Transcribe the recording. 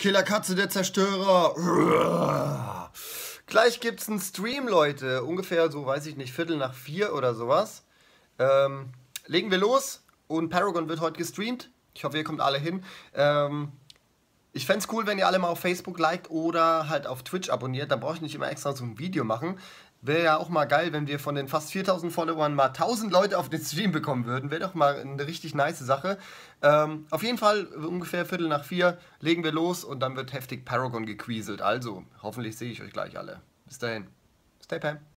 Killerkatze, der Zerstörer. Gleich gibt's einen Stream, Leute. Ungefähr so, weiß ich nicht, 3:45 oder sowas. Legen wir los und Paragon wird heute gestreamt. Ich hoffe, ihr kommt alle hin. Ich fände es cool, wenn ihr alle mal auf Facebook liked oder halt auf Twitch abonniert. Dann brauche ich nicht immer extra so ein Video machen. Wäre ja auch mal geil, wenn wir von den fast 4000 Followern mal 1000 Leute auf den Stream bekommen würden. Wäre doch mal eine richtig nice Sache. Auf jeden Fall ungefähr 3:45 legen wir los und dann wird heftig Paragon gequieselt. Also, hoffentlich sehe ich euch gleich alle. Bis dahin. Stay Pam.